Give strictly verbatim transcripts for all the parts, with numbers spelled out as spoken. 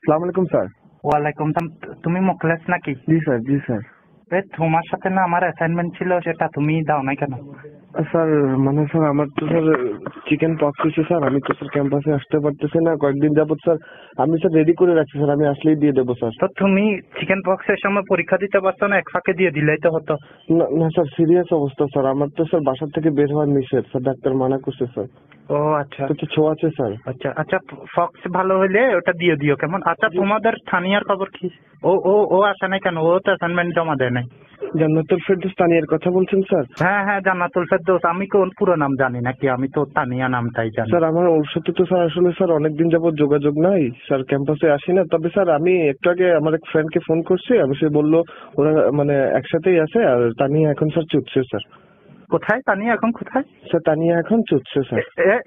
আসসালামু আলাইকুম স্যার। ওয়ালাইকুম সালাম। তুমি মুখলেস নাকি? জি স্যার, জি স্যার। এ তোমার সাথে না আমার অ্যাসাইনমেন্ট ছিল, সেটা তুমি দাও নাই কেন? স্যার মানে স্যার আমার তো স্যার চিকেন পক্স হয়েছে স্যার, আমি তো স্যার ক্যাম্পাসে আসতে পারতেছি না কয়েকদিন যাবত স্যার। আমি স্যার রেডি করে রাখছি স্যার, আমি আসলেই দিয়ে দেবো স্যার। তো তুমি চিকেন পক্সের সময় পরীক্ষা দিতে পারছো না? এক ফাঁকে দিয়ে দিলেই তো হতো। না না স্যার, সিরিয়াস অবস্থা স্যার, আমার তো স্যার বাসার থেকে বের হওয়ার নিষেধ স্যার, ডাক্তার মানা করছে স্যার। ও আচ্ছা, তো ছোঁয়া আছে স্যার। আচ্ছা আচ্ছা, ফক্স ভালো হইলে ওটা দিয়ে দিও কেমন? আচ্ছা তোমাদের থানিয়ার খবর কি? ও ও ও আসে নাই কেন? ও তো অ্যাসাইনমেন্ট জমা দেয় নাই। জান্নাতুল ফেরদৌস তানিয়ার কথা বলছেন স্যার? হ্যাঁ হ্যাঁ, জান্নাতুল ফেরদৌস। আমি কোন পুরো নাম জানি নাকি, আমি তো তানিয়া নামটাই জানি। স্যার আমার ওর সাথে তো স্যার আসলে স্যার অনেকদিন যাবত যোগাযোগ নাই স্যার, ক্যাম্পাসে আসি না। তবে স্যার আমি একটু আগে আমার এক ফ্রেন্ডকে ফোন করছি, আমি সে বললো ওরা মানে একসাথেই আছে, আর তানিয়া এখন স্যার চুটছে স্যার। কোথায় তানিয়া এখন? কোথায় স্যার তানিয়া এখন চুটছে স্যার।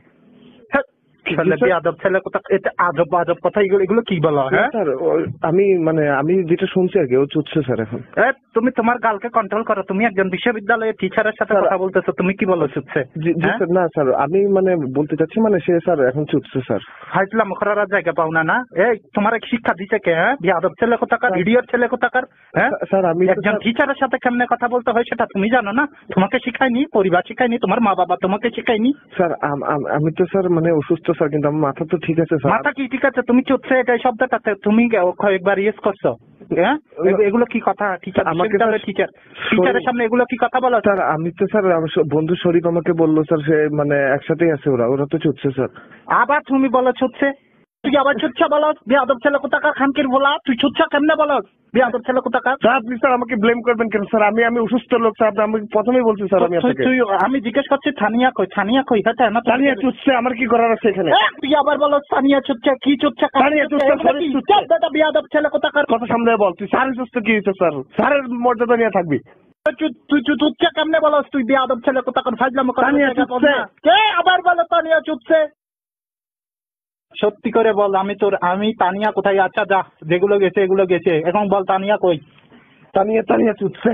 ছেলে আদব ছেলে কোথা? এটা আজব আজব কথা, এগুলো এগুলো কি বলো? হ্যাঁ স্যার আমি মানে আমি যেটা শুনছি আর কি, ও চুটছে স্যার এখন। তুমি তোমার গালকে কন্ট্রোল করো। তুমি একজন বিশ্ববিদ্যালয়ের টিচারের সাথে কথা বলতেছো, তুমি কি বলো চুটছে? না স্যার, আমি মানে বলতে চাচ্ছি মানে সে স্যার এখন চুটছে স্যার। হাইতলাম করার জায়গা পাও না না? এই তোমার এক শিক্ষা দিছে কে? হ্যাঁ, বিয়াদব ছেলে কোথাকার, ইডিয়ট ছেলে কোথাকার। হ্যাঁ স্যার আমি একজন টিচারের সাথে কেমনে কথা বলতে হয় সেটা তুমি জানো না? তোমাকে শিখায়নি, পরিবার শিখায়নি, তোমার মা বাবা তোমাকে শিখায়নি? স্যার আমি তো স্যার মানে অসুস্থ স্যার, কিন্তু আমার মাথা তো ঠিক আছে স্যার। মাথা কি ঠিক আছে? তুমি চুটছে এটা শব্দটাতে তুমি কয়েকবার ইয়েস করছো। হ্যাঁ এগুলো কি কথা? টিচার আমাকে টিচার টিচারের সামনে এগুলো কি কথা বলো? স্যার আমি তো স্যার বন্ধু শরীফ আমাকে বললো স্যার, সে মানে একসাথেই আছে ওরা, ওরা তো চুটছে স্যার। আবার তুমি বলো চুটছে? তুই আবার চুচ্ছা বলো? বেয়াদব ছেলে কোথাকার, খানকির বলা। তুই চুচ্ছা কেমনে বলো? বেয়াদব ছেলে কোথাকার। স্যার আপনি স্যার আমাকে ব্লেম করবেন কেন স্যার? আমি আমি অসুস্থ লোক স্যার, আমি প্রথমেই বলছি স্যার। আমি আপনাকে তুই আমি জিজ্ঞেস করছি থানিয়া কই? থানিয়া কই? হ্যাঁ না, তানিয়া চুটছে, আমার কি করার আছে এখানে? তুই আবার বলো থানিয়া চুচ্ছা? কি চুচ্ছা? তানিয়া চুটছে, দাদা বেয়াদব ছেলে কোথাকার। কথা সামনে বল। তুই স্যার সুস্থ কি হয়েছে স্যার? স্যারের মর্যাদা নিয়ে থাকবি। তুই চুচ্ছা কেমনে বলো? তুই বেয়াদব ছেলে কোথাকার, ফাজলাম কর। তানিয়া চুটছে। কে আবার বলো তানিয়া চুটছে? সত্যি করে বল, আমি তোর আমি তানিয়া কোথায়? আচ্ছা যা, যেগুলো গেছে এগুলো গেছে, এখন বল তানিয়া কই? তানিয়া তানিয়া চুটছে।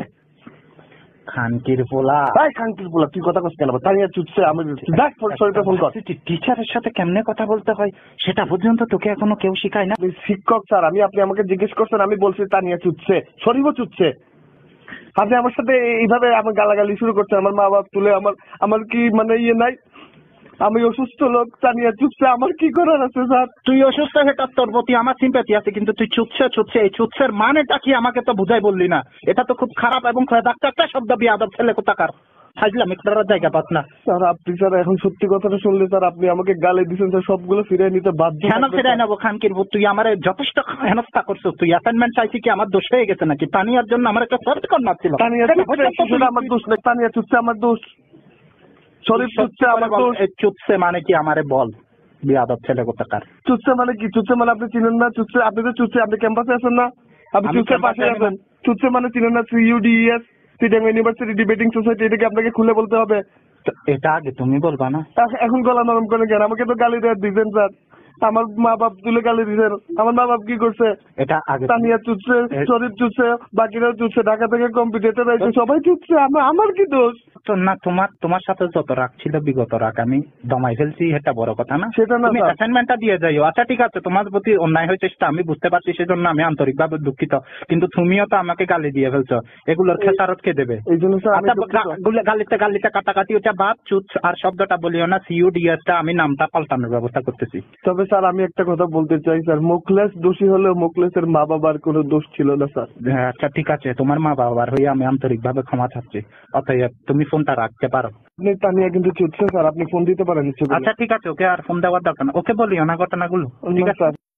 খানকির পোলা। তাই খানকির পোলা, তুই কথা কস কেন? তানিয়া চুটছে। আমি দেখ শরীরটা ফোন কর। টিচারের সাথে কেমনে কথা বলতে হয় সেটা পর্যন্ত তোকে এখনো কেউ শিখায় না? শিক্ষক স্যার আমি, আপনি আমাকে জিজ্ঞেস করছেন, আমি বলছি তানিয়া চুটছে, শরীরও চুটছে। আপনি আমার সাথে এইভাবে আমার গালাগালি শুরু করছেন, আমার মা বাপ তুলে, আমার আমার কি মানে ইয়ে নাই? আমি অসুস্থ লোক, তানিয়া চুটছে, আমার কি করার আছে স্যার? তুই অসুস্থ, সেটা তোর প্রতি আমার সিম্প্যাথি আছে, কিন্তু তুই চুটছে চুটছে এই চুটছের মানেটা কি আমাকে তো বুঝাই বললি না। এটা তো খুব খারাপ এবং একটা শব্দ, বিয়াদব ছেলে কোথাকার। হাজলামি করার জায়গা পাস না স্যার। আপনি স্যার এখন সত্যি কথাটা শুনলে স্যার আপনি আমাকে গালি দিচ্ছেন স্যার, সবগুলো ফিরিয়ে নিতে বাধ্য। কেন ফিরাই নেবো? খানকির ভূত, তুই আমার যথেষ্ট হেনস্থা করছো। তুই অ্যাসাইনমেন্ট চাইছি কি আমার দোষ হয়ে গেছে নাকি? তানিয়ার জন্য আমার একটা সফট কর্নার ছিল। তানিয়া চুটছে আমার দোষ না, তানিয়া চুটছে আমার দোষ, শরীর চুটছে আমার দোষ। চুটছে মানে কি আমারে বল, বিয়াদব ছেলে কোথাকার। চুটছে মানে কি? চুটছে মানে আপনি চিনেন না? চুটছে আপনি তো চুটছে, আপনি ক্যাম্পাসে আছেন না? আপনি চুটছে পাশে আছেন। চুটছে মানে চিনেন না? CUDS, Chittagong university debating society, এটাকে আপনাকে খুলে বলতে হবে? এটা আগে তুমি বলবা না? এখন গলা নরম করে কেন? আমাকে তো গালি দেওয়ার দিচ্ছেন স্যার, আমার মা বাপ তুলে গালি দিচ্ছেন। আমার মা বাপ কি করছে? এটা আগে তানিয়া চুটছে, শরীর চুটছে, বাকিরাও চুটছে, ঢাকা থেকে কম্পিটিটর আছে, সবাই চুটছে, আমার কি দোষ? না তোমার তোমার সাথে যত রাগ ছিল বিগত রাগ আমি দমাই ফেলছি, এটা বড় কথা না? সেটা না, তুমি অ্যাসাইনমেন্টটা দিয়ে যাইও। আচ্ছা ঠিক আছে, তোমার প্রতি অন্যায় হয়েছে সেটা আমি বুঝতে পারছি, সেজন্য আমি আন্তরিকভাবে দুঃখিত, কিন্তু তুমিও তো আমাকে গালি দিয়ে ফেলছো। এগুলোর খেসারত কে দেবে? এই জন্য গালিতে গালিতে কাটাকাটি ওটা বাপ চুট, আর শব্দটা বলিও না। সিইউডিএসটা আমি নামটা পাল্টানোর ব্যবস্থা করতেছি। তবে স্যার আমি একটা কথা বলতে চাই স্যার, মুখলেস দোষী হলেও মুখলেসের মা বাবার কোনো দোষ ছিল না স্যার। হ্যাঁ আচ্ছা ঠিক আছে, তোমার মা বাবার হয়ে আমি আন্তরিকভাবে ক্ষমা চাচ্ছি। অতএব তুমি ফোনটা রাখতে পারো। আপনি তানিয়া কিন্তু চুটছে স্যার, আপনি ফোন দিতে পারেন। আচ্ছা ঠিক আছে, ওকে আর ফোন দেওয়ার দরকার না, ওকে বলিও না ঘটনাগুলো, ঠিক আছে?